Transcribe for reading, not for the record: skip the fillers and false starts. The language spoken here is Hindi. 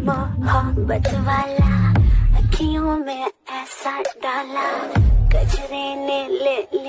मोहब्बत वाला अखियों में ऐसा डाला गजरे ने ले